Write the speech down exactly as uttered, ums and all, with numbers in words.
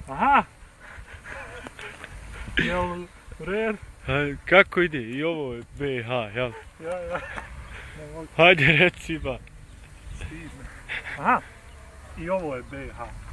Aha! Jel u redu? Kako ide? I ovo je B H, jel? Ja, ja. Hajde reci ba. Stidno. Aha! I ovo je B H.